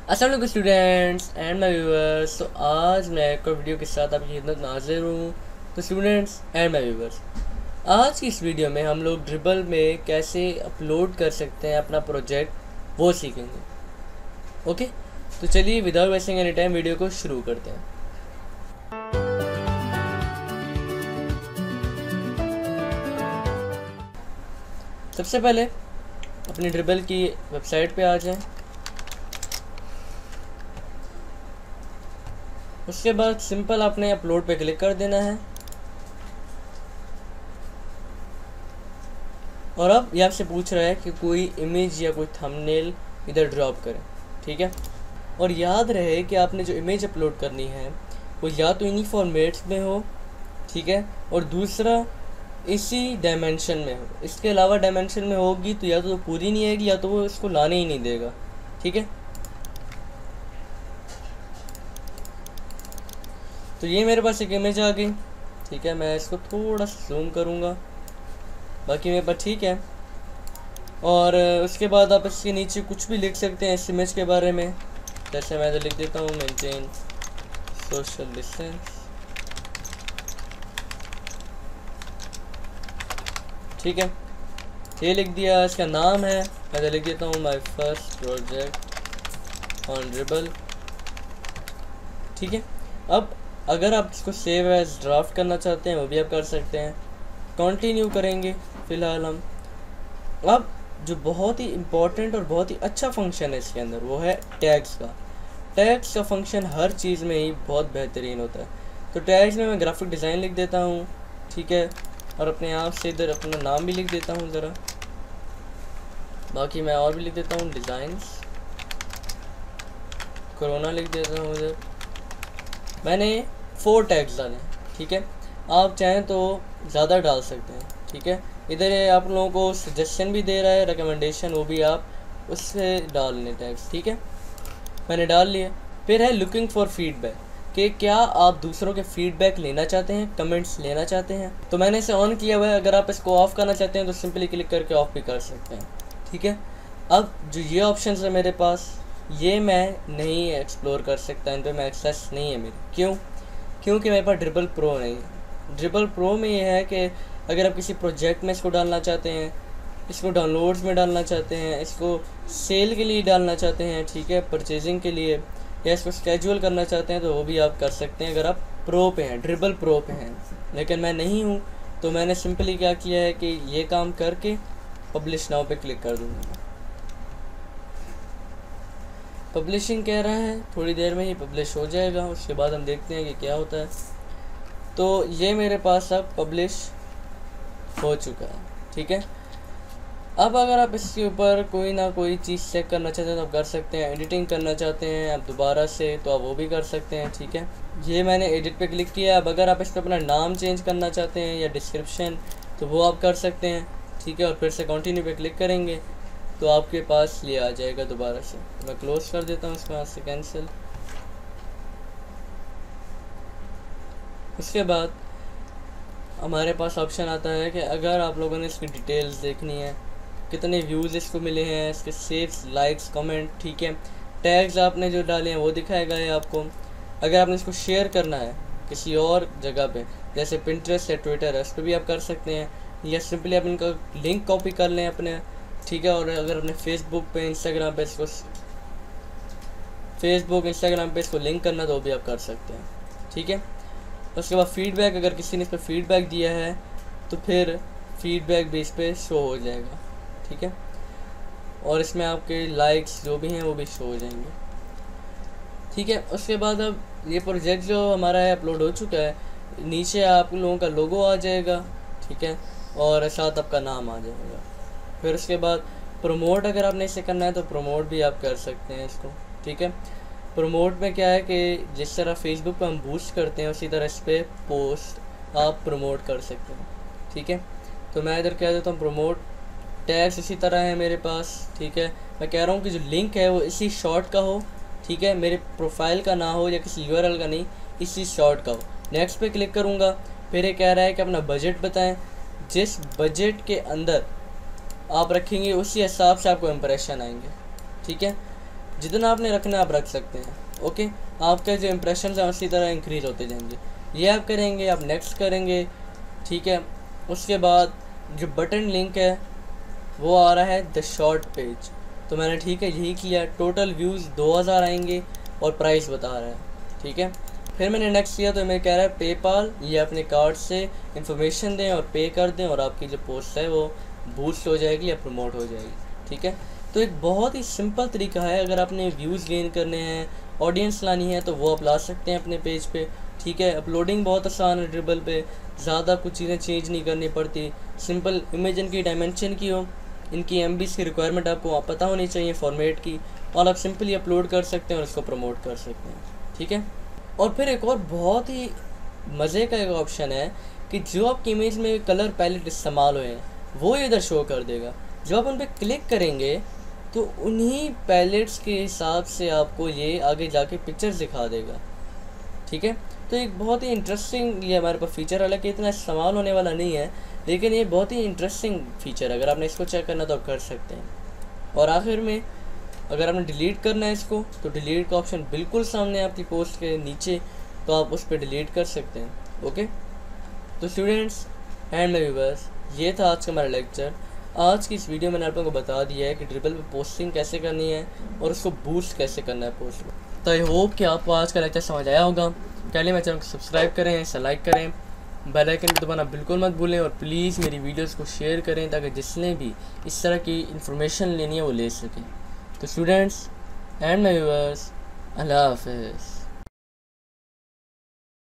अस्सलाम वालेकुम students and my viewers. तो आज मैं एक और वीडियो के साथ आपकी खिदमत में हाजिर हूँ। तो स्टूडेंट्स एंड माय व्यूअर्स, आज की इस वीडियो में हम लोग ड्रिबल में कैसे अपलोड कर सकते हैं अपना प्रोजेक्ट वो सीखेंगे। ओके, तो चलिए without wasting any time video को शुरू करते हैं। सबसे पहले अपनी ड्रिबल की वेबसाइट पे आ जाएं। उसके बाद सिंपल आपने अपलोड पे क्लिक कर देना है और अब ये आपसे पूछ रहा है कि कोई इमेज या कोई थंबनेल इधर ड्रॉप करें। ठीक है, और याद रहे कि आपने जो इमेज अपलोड करनी है वो या तो इन्हीं फॉर्मेट्स में हो, ठीक है, और दूसरा इसी डायमेंशन में हो। इसके अलावा डायमेंशन में होगी तो या तो पूरी नहीं आएगी या तो वो इसको लाने ही नहीं देगा। ठीक है, तो ये मेरे पास एक इमेज आ गई। ठीक है, मैं इसको थोड़ा सा जूम करूँगा, बाकी मेरे पास ठीक है। और उसके बाद आप इसके नीचे कुछ भी लिख सकते हैं इस इमेज के बारे में। जैसे मैं तो लिख देता हूँ मेंटेन सोशल डिस्टेंस। ठीक है, ये लिख दिया। इसका नाम है, मैं तो लिख देता हूँ my first project on Dribbble. ठीक है, अब अगर आप इसको सेव एज ड्राफ्ट करना चाहते हैं वो भी आप कर सकते हैं। कंटिन्यू करेंगे फ़िलहाल हम। अब जो बहुत ही इम्पोर्टेंट और बहुत ही अच्छा फंक्शन है इसके अंदर वो है टैग्स का। टैग्स का फंक्शन हर चीज़ में ही बहुत बेहतरीन होता है। तो टैग्स में मैं ग्राफिक डिज़ाइन लिख देता हूँ, ठीक है, और अपने आप से इधर अपना नाम भी लिख देता हूँ ज़रा। बाकी मैं और भी लिख देता हूँ डिज़ाइंस, कोरोना लिख देता हूँ इधर। मैंने 4 टैग्स डाले हैं। ठीक है, आप चाहें तो ज़्यादा डाल सकते हैं। ठीक है, इधर आप लोगों को सजेशन भी दे रहा है, रिकमेंडेशन, वो भी आप उससे डाल लें टैग्स। ठीक है, मैंने डाल लिए। फिर है लुकिंग फॉर फीडबैक, कि क्या आप दूसरों के फीडबैक लेना चाहते हैं, कमेंट्स लेना चाहते हैं। तो मैंने इसे ऑन किया हुआ है। अगर आप इसको ऑफ़ करना चाहते हैं तो सिंपली क्लिक करके ऑफ़ भी कर सकते हैं। ठीक है, अब जो ये ऑप्शन है मेरे पास, ये मैं नहीं एक्सप्लोर कर सकता, इन पर मैं एक्सेस नहीं है मेरी। क्यों? क्योंकि मेरे पास ड्रिबल प्रो नहीं है। ड्रिबल प्रो में ये है कि अगर आप किसी प्रोजेक्ट में इसको डालना चाहते हैं, इसको डाउनलोड्स में डालना चाहते हैं, इसको सेल के लिए डालना चाहते हैं, ठीक है, परचेजिंग के लिए, या इसको स्केड्यूल करना चाहते हैं, तो वो भी आप कर सकते हैं अगर आप प्रो पे हैं, ड्रिबल प्रो पे हैं। लेकिन मैं नहीं हूँ, तो मैंने सिंपली क्या किया है कि ये काम करके पब्लिश नाउ पे क्लिक कर दूँगा। पब्लिशिंग कह रहा है, थोड़ी देर में ही पब्लिश हो जाएगा। उसके बाद हम देखते हैं कि क्या होता है। तो ये मेरे पास अब पब्लिश हो चुका है। ठीक है, अब अगर आप इसके ऊपर कोई ना कोई चीज़ चेक करना चाहते हैं तो आप कर सकते हैं। एडिटिंग करना चाहते हैं आप दोबारा से, तो आप वो भी कर सकते हैं। ठीक है, ये मैंने एडिट पे क्लिक किया। अब अगर आप इस पर अपना नाम चेंज करना चाहते हैं या डिस्क्रिप्शन, तो वो आप कर सकते हैं। ठीक है, और फिर से कंटिन्यू पे क्लिक करेंगे तो आपके पास ये आ जाएगा दोबारा से। मैं क्लोज कर देता हूँ इसको, यहाँ से कैंसिल। उसके बाद हमारे पास ऑप्शन आता है कि अगर आप लोगों ने इसकी डिटेल्स देखनी है, कितने व्यूज़ इसको मिले हैं, इसके सेव्स, लाइक्स, कमेंट, ठीक है, टैग्स आपने जो डाले हैं वो दिखाएगा ये आपको। अगर आपने इसको शेयर करना है किसी और जगह पे, जैसे पिंटरेस्ट या ट्विटर है, उस पर भी आप कर सकते हैं, या सिंपली आप इनका लिंक कॉपी कर लें अपने। ठीक है, और अगर अपने फेसबुक पे, इंस्टाग्राम पे इसको लिंक करना तो वो भी आप कर सकते हैं। ठीक है, उसके बाद फीडबैक, अगर किसी ने इस पर फीडबैक दिया है तो फिर फीडबैक भी इस पर शो हो जाएगा। ठीक है, और इसमें आपके लाइक्स जो भी हैं वो भी शो हो जाएंगे। ठीक है, उसके बाद अब ये प्रोजेक्ट जो हमारा है अपलोड हो चुका है। नीचे आप लोगों का लोगो आ जाएगा, ठीक है, और साथ आपका नाम आ जाएगा। फिर उसके बाद प्रमोट, अगर आपने इसे करना है तो प्रमोट भी आप कर सकते हैं इसको। ठीक है, प्रमोट में क्या है कि जिस तरह फेसबुक पर हम बूस्ट करते हैं उसी तरह इस पर पोस्ट आप प्रमोट कर सकते हैं। ठीक है, तो मैं इधर कह देता हूँ प्रमोट। टैग्स इसी तरह है मेरे पास। ठीक है, मैं कह रहा हूँ कि जो लिंक है वो इसी शॉर्ट का हो। ठीक है, मेरे प्रोफाइल का ना हो या किसी यूआरएल का नहीं, इसी शॉर्ट का हो। नेक्स्ट पे क्लिक करूँगा। फिर ये कह रहा है कि अपना बजट बताएं। जिस बजट के अंदर आप रखेंगे उसी हिसाब से आपको इम्प्रेशन आएंगे। ठीक है, जितना आपने रखना है आप रख सकते हैं। ओके, आपके जो इंप्रेशन है उसी तरह इंक्रीज़ होते जाएंगे। ये आप करेंगे, आप नेक्स्ट करेंगे, ठीक है। उसके बाद जो बटन लिंक है वो आ रहा है द शॉर्ट पेज, तो मैंने ठीक है यही किया। टोटल व्यूज़ 2000 आएंगे और प्राइस बता रहा है, ठीक है। फिर मैंने नेक्स्ट किया तो मैं कह रहा है पेपाल, ये अपने कार्ड से इन्फॉर्मेशन दें और पे कर दें और आपकी जो पोस्ट है वो बूस्ट हो जाएगी या प्रमोट हो जाएगी, ठीक है। तो एक बहुत ही सिंपल तरीका है, अगर आपने व्यूज़ गेन करने हैं, ऑडियंस लानी है तो वो आप ला सकते हैं अपने पेज पे, ठीक है। अपलोडिंग बहुत आसान है ड्रिबल पे, ज़्यादा कुछ चीज़ें चेंज नहीं करनी पड़ती। सिंपल इमेज इनकी डायमेंशन की हो, इनकी MBs की रिक्वायरमेंट आपको पता होनी चाहिए फॉर्मेट की, और आप सिंपली अपलोड कर सकते हैं और इसको प्रमोट कर सकते हैं, ठीक है। और फिर एक और बहुत ही मज़े का एक ऑप्शन है कि जो आपकी इमेज में कलर पैलेट इस्तेमाल हुए हैं वो इधर शो कर देगा। जो आप उन पर क्लिक करेंगे तो उन्हीं पैलेट्स के हिसाब से आपको ये आगे जाके पिक्चर्स दिखा देगा, ठीक है। तो एक बहुत ही इंटरेस्टिंग ये हमारे पास फीचर, हालांकि इतना इस्तेमाल होने वाला नहीं है, लेकिन ये बहुत ही इंटरेस्टिंग फीचर है। अगर आपने इसको चेक करना तो आप कर सकते हैं। और आखिर में अगर आपने डिलीट करना है इसको तो डिलीट का ऑप्शन बिल्कुल सामने है आपकी पोस्ट के नीचे, तो आप उस पर डिलीट कर सकते हैं। ओके, तो स्टूडेंट्स एंड मेरे व्यूअर्स, ये था आज का हमारा लेक्चर। आज की इस वीडियो में मैंने आप लोगों को बता दिया है कि ड्रिबल पे पोस्टिंग कैसे करनी है और उसको बूस्ट कैसे करना है पोस्ट में। तो आई होप कि आपको आज का लेक्चर समझ आया होगा। पहले मेरे चैनल को सब्सक्राइब करें, इसे लाइक करें, बेल आइकन को दबाना बिल्कुल मत भूलें, और प्लीज़ मेरी वीडियोस को शेयर करें ताकि जिसने भी इस तरह की इन्फॉर्मेशन लेनी है वो ले सकें। तो स्टूडेंट्स एंड माय व्यूअर्स, अल्लाह हाफ़िज़।